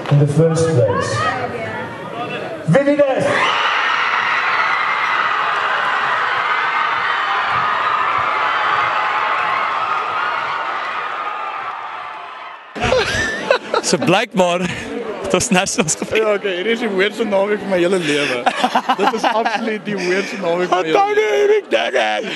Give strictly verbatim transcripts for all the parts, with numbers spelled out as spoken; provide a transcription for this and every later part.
in the first place? Vividus! So blykbaar het ons nasionals gevier. Ja, okay, hier is die weirste naweek van my hele lewe. Dit is absoluut die weirste naweek van my hele lewe. Erik Dagger.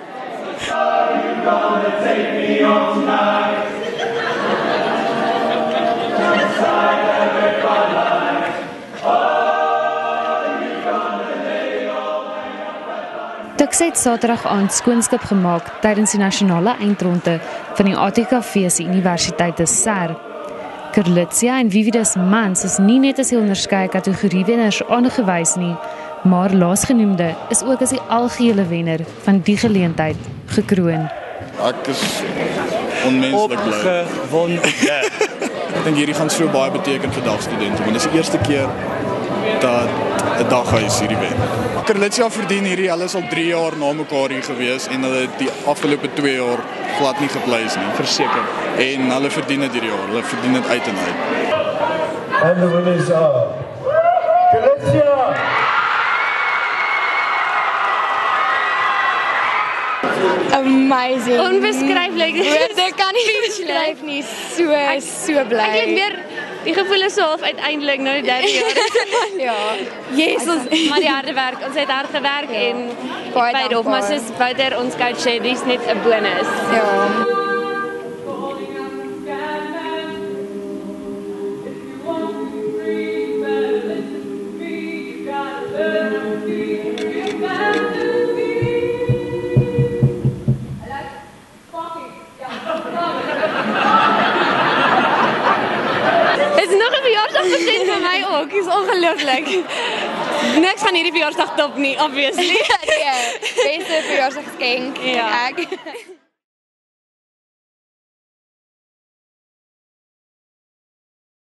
Tuks het Saterdag aand skoonskip gemaak tydens die nasionale eindronde van die A T K V se universiteit Ser. Curlitzia en Vividus Mans is nie net as die onderskeie kategorie wenners aangewys nie, maar laasgenoemde is ook as die algehele wenner van die geleentheid gekroon. Ek is onmenslik bly. Opgewonde. Ek dink hierdie gaan so baie beteken vir dagstudente, want dit is die eerste keer dat 'n daghuis hierdie wen. Curlitzia verdien hierdie, hulle is al drie jaar na mekaar hier gewees en hulle het die afgelope twee jaar glad nie gepleis nie. Verseker. En hulle verdien dit hierdie jaar, hulle verdien dit uit en uit. And the winners are Curlitzia! Amazing. Onbeskryflik. Dit kan nie beskryf nie. So, so bly. Ek het meer die gevoel is so half uiteindelik nou die derde jaar. Ja. Yes, ons Maar die harde werk, ons het hard gewerk Ja. en Baie by dop, maar dankbaar. soos Wouter ons coach sê, dis net 'n bonus. ja. Dit is nog 'n verjaarsdagpresent vir my ook. Dis ongelooflik. Niks van hierdie verjaarsdag top nie, obviously. Nee, beste verjaarsdagsgeskenk. Ja. Ek